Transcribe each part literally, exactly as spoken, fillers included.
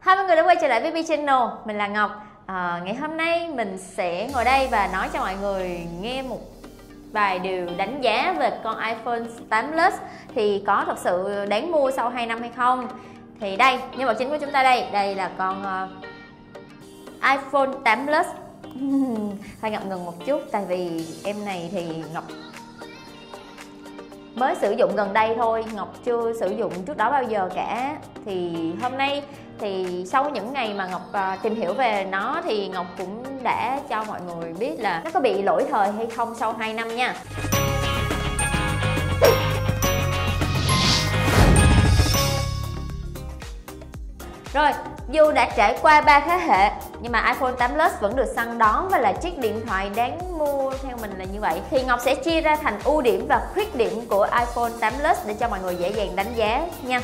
Hai mọi người đã quay trở lại với Vy Channel, mình là Ngọc. à, Ngày hôm nay mình sẽ ngồi đây và nói cho mọi người nghe một vài điều đánh giá về con iPhone tám Plus thì có thật sự đáng mua sau hai năm hay không. Thì đây, nhân vật chính của chúng ta đây, đây là con uh, iPhone tám Plus. Hơi ngập ngừng một chút tại vì em này thì Ngọc mới sử dụng gần đây thôi, Ngọc chưa sử dụng trước đó bao giờ cả. Thì hôm nay thì sau những ngày mà Ngọc uh, tìm hiểu về nó thì Ngọc cũng đã cho mọi người biết là nó có bị lỗi thời hay không sau hai năm nha. Rồi, dù đã trải qua ba thế hệ nhưng mà iPhone tám Plus vẫn được săn đón và là chiếc điện thoại đáng mua theo mình là như vậy. Thì Ngọc sẽ chia ra thành ưu điểm và khuyết điểm của iPhone tám Plus để cho mọi người dễ dàng đánh giá nha.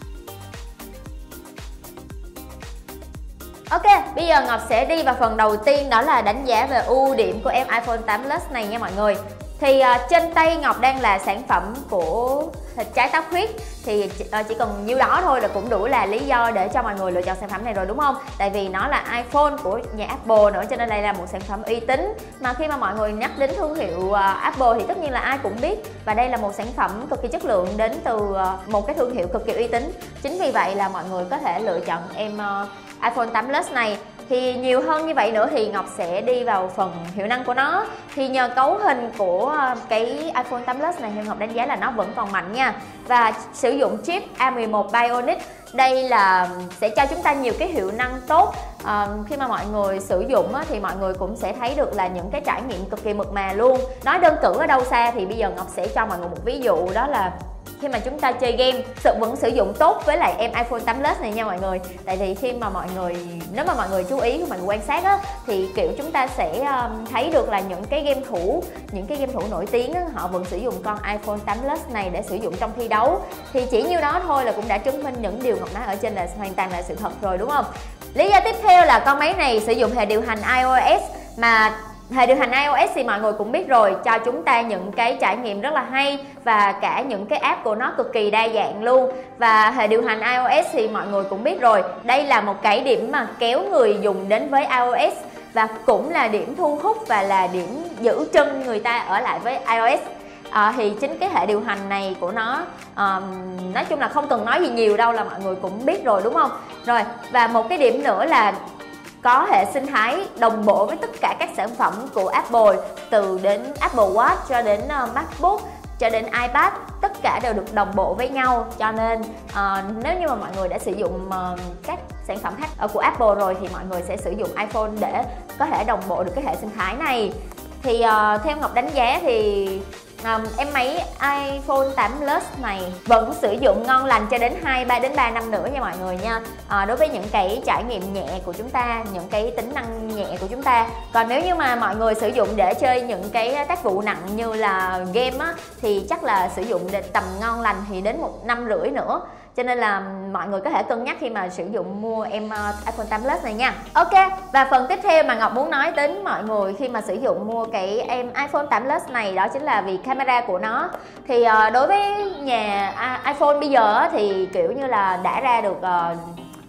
Ok, bây giờ Ngọc sẽ đi vào phần đầu tiên, đó là đánh giá về ưu điểm của em iPhone tám Plus này nha mọi người. Thì uh, trên tay Ngọc đang là sản phẩm của thịt trái táo khuyết. Thì uh, chỉ cần nhiêu đó thôi là cũng đủ là lý do để cho mọi người lựa chọn sản phẩm này rồi đúng không? Tại vì nó là iPhone của nhà Apple nữa, cho nên đây là một sản phẩm uy tín. Mà khi mà mọi người nhắc đến thương hiệu uh, Apple thì tất nhiên là ai cũng biết. Và đây là một sản phẩm cực kỳ chất lượng đến từ uh, một cái thương hiệu cực kỳ uy tín. Chính vì vậy là mọi người có thể lựa chọn em uh, iPhone tám Plus này. Thì nhiều hơn như vậy nữa thì Ngọc sẽ đi vào phần hiệu năng của nó. Thì nhờ cấu hình của cái iPhone tám Plus này thì Ngọc đánh giá là nó vẫn còn mạnh nha. Và sử dụng chip A mười một Bionic, đây là sẽ cho chúng ta nhiều cái hiệu năng tốt. à, Khi mà mọi người sử dụng á, thì mọi người cũng sẽ thấy được là những cái trải nghiệm cực kỳ mượt mà luôn. Nói đơn cử ở đâu xa thì bây giờ Ngọc sẽ cho mọi người một ví dụ, đó là khi mà chúng ta chơi game sự vẫn sử dụng tốt với lại em iPhone tám Plus này nha mọi người. Tại vì khi mà mọi người, nếu mà mọi người chú ý, mọi người quan sát á, thì kiểu chúng ta sẽ um, thấy được là những cái game thủ, những cái game thủ nổi tiếng á, họ vẫn sử dụng con iPhone tám Plus này để sử dụng trong thi đấu. Thì chỉ nhiêu đó thôi là cũng đã chứng minh những điều Ngọc nói ở trên là hoàn toàn là sự thật rồi đúng không? Lý do tiếp theo là con máy này sử dụng hệ điều hành iOS, mà hệ điều hành iOS thì mọi người cũng biết rồi, cho chúng ta những cái trải nghiệm rất là hay và cả những cái app của nó cực kỳ đa dạng luôn. Và hệ điều hành iOS thì mọi người cũng biết rồi, đây là một cái điểm mà kéo người dùng đến với iOS và cũng là điểm thu hút và là điểm giữ chân người ta ở lại với iOS. À, thì chính cái hệ điều hành này của nó um, nói chung là không cần nói gì nhiều đâu, là mọi người cũng biết rồi đúng không? Rồi, và một cái điểm nữa là có hệ sinh thái đồng bộ với tất cả các sản phẩm của Apple, từ đến Apple Watch cho đến uh, MacBook cho đến iPad, tất cả đều được đồng bộ với nhau. Cho nên uh, nếu như mà mọi người đã sử dụng uh, các sản phẩm khác uh, của Apple rồi thì mọi người sẽ sử dụng iPhone để có thể đồng bộ được cái hệ sinh thái này. Thì uh, theo Ngọc đánh giá thì Um, em máy iPhone tám Plus này vẫn sử dụng ngon lành cho đến hai ba đến ba năm nữa nha mọi người nha. À, đối với những cái trải nghiệm nhẹ của chúng ta, những cái tính năng nhẹ của chúng ta. Còn nếu như mà mọi người sử dụng để chơi những cái tác vụ nặng như là game á, thì chắc là sử dụng để tầm ngon lành thì đến một năm rưỡi nữa. Cho nên là mọi người có thể cân nhắc khi mà sử dụng mua em uh, iPhone tám Plus này nha. Ok, và phần tiếp theo mà Ngọc muốn nói đến mọi người khi mà sử dụng mua cái em iPhone tám Plus này, đó chính là vì camera của nó. Thì uh, đối với nhà uh, iPhone bây giờ thì kiểu như là đã ra được uh,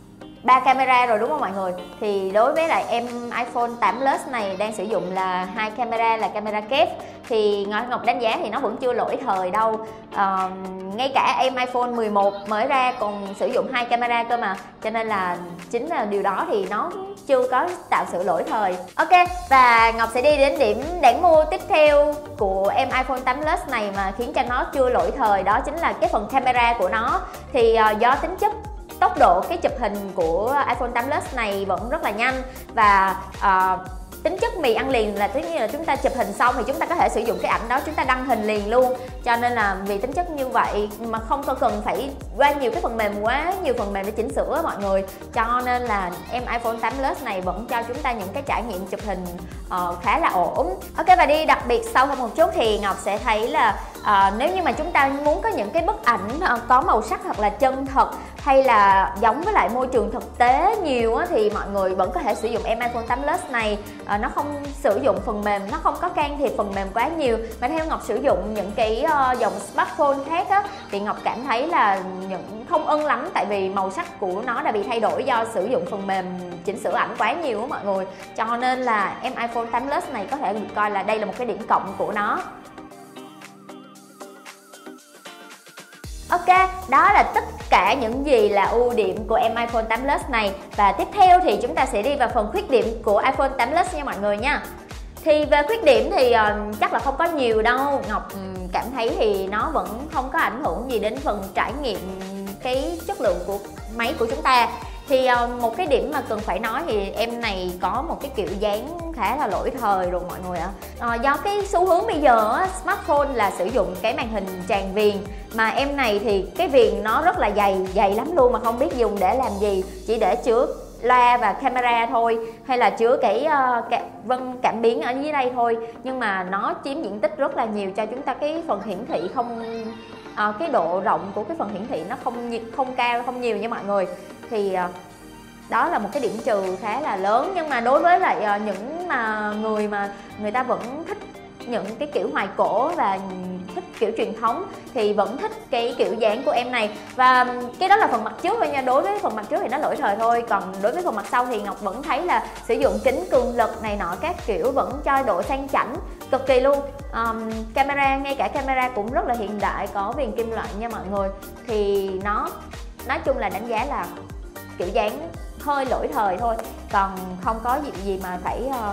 ba camera rồi đúng không mọi người? Thì đối với lại em iPhone tám Plus này đang sử dụng là hai camera, là camera kép. Thì Ngọc đánh giá thì nó vẫn chưa lỗi thời đâu. à, Ngay cả em iPhone mười một mới ra còn sử dụng hai camera cơ mà. Cho nên là chính là điều đó thì nó chưa có tạo sự lỗi thời. Ok, và Ngọc sẽ đi đến điểm đáng mua tiếp theo của em iPhone tám Plus này mà khiến cho nó chưa lỗi thời, đó chính là cái phần camera của nó. Thì uh, do tính chất tốc độ cái chụp hình của iPhone tám Plus này vẫn rất là nhanh. Và uh, tính chất mì ăn liền là tất nhiên là chúng ta chụp hình xong thì chúng ta có thể sử dụng cái ảnh đó chúng ta đăng hình liền luôn. Cho nên là vì tính chất như vậy mà không có cần phải qua nhiều cái phần mềm, quá nhiều phần mềm để chỉnh sửa mọi người. Cho nên là em iPhone tám Plus này vẫn cho chúng ta những cái trải nghiệm chụp hình uh, khá là ổn. Ok, và đi đặc biệt sâu hơn một chút thì Ngọc sẽ thấy là uh, nếu như mà chúng ta muốn có những cái bức ảnh uh, có màu sắc hoặc là chân thật, hay là giống với lại môi trường thực tế nhiều á, thì mọi người vẫn có thể sử dụng em iPhone tám Plus này. À, nó không sử dụng phần mềm, nó không có can thiệp phần mềm quá nhiều. Mà theo Ngọc sử dụng những cái uh, dòng smartphone khác á, thì Ngọc cảm thấy là những không ưng lắm, tại vì màu sắc của nó đã bị thay đổi do sử dụng phần mềm chỉnh sửa ảnh quá nhiều á mọi người. Cho nên là em iPhone tám Plus này có thể được coi là đây là một cái điểm cộng của nó. Ok, đó là tất cả những gì là ưu điểm của em iPhone tám Plus này. Và tiếp theo thì chúng ta sẽ đi vào phần khuyết điểm của iPhone tám Plus nha mọi người nha. Thì về khuyết điểm thì uh, chắc là không có nhiều đâu. Ngọc um, cảm thấy thì nó vẫn không có ảnh hưởng gì đến phần trải nghiệm cái chất lượng của máy của chúng ta. Thì uh, một cái điểm mà cần phải nói thì em này có một cái kiểu dáng khá là lỗi thời rồi mọi người ạ. À. Uh, do cái xu hướng bây giờ á, smartphone là sử dụng cái màn hình tràn viền, mà em này thì cái viền nó rất là dày, dày lắm luôn mà không biết dùng để làm gì, chỉ để chứa loa và camera thôi, hay là chứa cái uh, cả, vân cảm biến ở dưới đây thôi. Nhưng mà nó chiếm diện tích rất là nhiều cho chúng ta, cái phần hiển thị không uh, cái độ rộng của cái phần hiển thị nó không không cao, không nhiều nha mọi người. Thì uh, đó là một cái điểm trừ khá là lớn. Nhưng mà đối với lại uh, những mà người mà người ta vẫn thích những cái kiểu hoài cổ và thích kiểu truyền thống thì vẫn thích cái kiểu dáng của em này. Và cái đó là phần mặt trước thôi nha. Đối với phần mặt trước thì nó lỗi thời thôi, còn đối với phần mặt sau thì Ngọc vẫn thấy là sử dụng kính cường lực này nọ các kiểu vẫn cho độ sang chảnh cực kỳ luôn. um, Camera, ngay cả camera cũng rất là hiện đại, có viền kim loại nha mọi người. Thì nó nói chung là đánh giá là kiểu dáng hơi lỗi thời thôi, còn không có gì gì mà phải uh,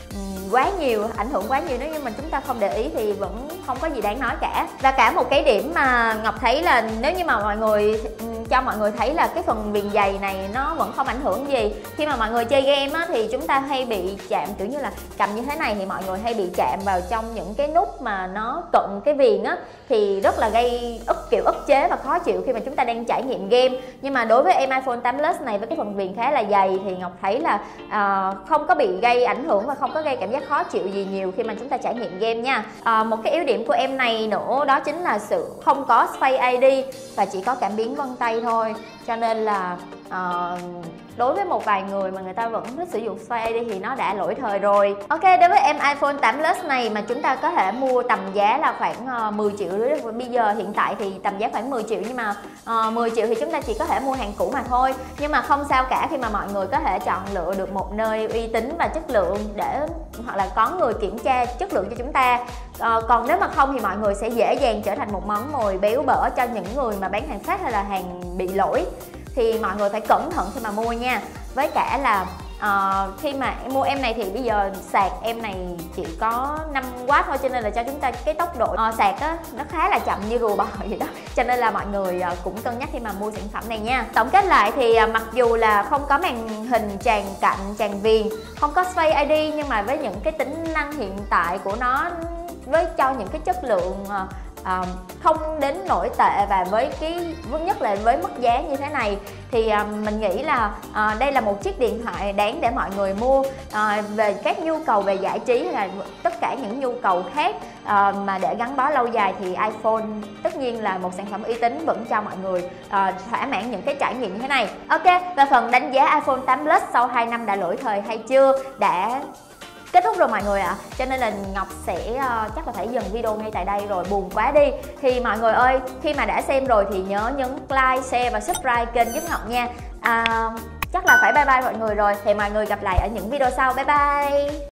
quá nhiều, ảnh hưởng quá nhiều. Nếu như mà chúng ta không để ý thì vẫn không có gì đáng nói cả. Và cả một cái điểm mà Ngọc thấy là nếu như mà mọi người cho mọi người thấy là cái phần viền dày này nó vẫn không ảnh hưởng gì. Khi mà mọi người chơi game á, thì chúng ta hay bị chạm, kiểu như là cầm như thế này thì mọi người hay bị chạm vào trong những cái nút mà nó cận cái viền á, thì rất là gây ức kiểu ức chế và khó chịu khi mà chúng ta đang trải nghiệm game. Nhưng mà đối với em iPhone tám Plus này với cái phần viền khá là dày thì Ngọc thấy là uh, không có bị gây ảnh hưởng và không có gây cảm giác khó chịu gì nhiều khi mà chúng ta trải nghiệm game nha. Uh, một cái yếu điểm của em này nữa đó chính là sự không có Face ai đi và chỉ có cảm biến vân tay thôi. Cho nên là uh, đối với một vài người mà người ta vẫn thích sử dụng Face ai đi thì nó đã lỗi thời rồi. Ok, đối với em iPhone tám Plus này mà chúng ta có thể mua tầm giá là khoảng uh, mười triệu. Bây giờ hiện tại thì tầm giá khoảng mười triệu, nhưng mà uh, mười triệu thì chúng ta chỉ có thể mua hàng cũ mà thôi. Nhưng mà không sao cả, khi mà mọi người có thể chọn lựa được một nơi uy tín và chất lượng để hoặc là có người kiểm tra chất lượng cho chúng ta. Uh, còn nếu mà không thì mọi người sẽ dễ dàng trở thành một món mồi béo bở cho những người mà bán hàng fake hay là hàng bị lỗi. Thì mọi người phải cẩn thận khi mà mua nha. Với cả là uh, khi mà em mua em này thì bây giờ sạc em này chỉ có năm oát thôi, cho nên là cho chúng ta cái tốc độ uh, sạc á, nó khá là chậm như rùa bò vậy đó. Cho nên là mọi người uh, cũng cân nhắc khi mà mua sản phẩm này nha. Tổng kết lại thì uh, mặc dù là không có màn hình tràn cạnh, tràn viền, không có Face ai đi, nhưng mà với những cái tính năng hiện tại của nó, với cho những cái chất lượng uh, À, không đến nổi tệ và với cái nhất là với mức giá như thế này thì à, mình nghĩ là à, đây là một chiếc điện thoại đáng để mọi người mua. À, về các nhu cầu về giải trí hay là tất cả những nhu cầu khác à, mà để gắn bó lâu dài thì iPhone tất nhiên là một sản phẩm uy tín, vẫn cho mọi người à, thỏa mãn những cái trải nghiệm như thế này. Ok, và phần đánh giá iPhone tám Plus sau hai năm đã lỗi thời hay chưa đã kết thúc rồi mọi người ạ. À. Cho nên là Ngọc sẽ uh, chắc là phải dừng video ngay tại đây rồi, buồn quá đi. Thì mọi người ơi, khi mà đã xem rồi thì nhớ nhấn like, share và subscribe kênh giúp Ngọc nha. À, chắc là phải bye bye mọi người rồi. Thì mọi người gặp lại ở những video sau. Bye bye.